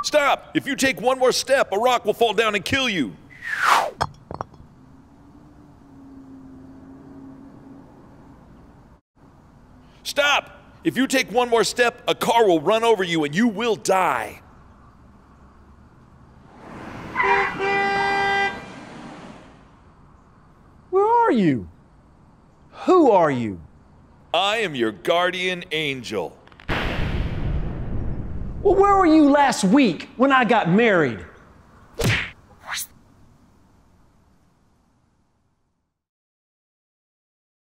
Stop! If you take one more step, a rock will fall down and kill you. Stop! If you take one more step, a car will run over you and you will die. Where are you? Who are you? I am your guardian angel. Well, where were you last week when I got married?